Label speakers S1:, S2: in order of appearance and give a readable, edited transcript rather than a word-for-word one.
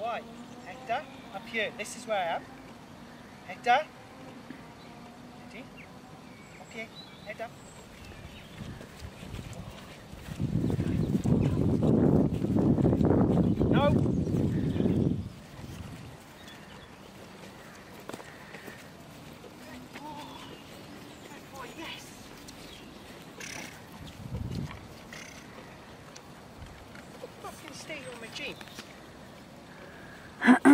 S1: Why? Hector, up here. This is where I am. Hector. Ready? Up here. Head up. No. Good boy, yes. Fucking stay on my jeans.